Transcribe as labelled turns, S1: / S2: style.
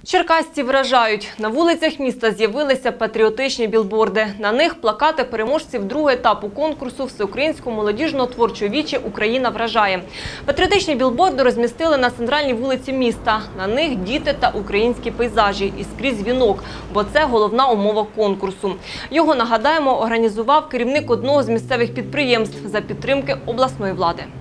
S1: Черкасці вражають. На вулицях міста з'явилися патріотичні білборди. На них плакати переможців другого етапу конкурсу Всеукраїнського молодіжного творчого віче «Україна вражає». Патріотичні білборди розмістили на центральній вулиці міста. На них діти та українські пейзажі. І скрізь вінок, бо це головна умова конкурсу. Його, нагадаємо, організував керівник одного з місцевих підприємств за підтримки обласної влади.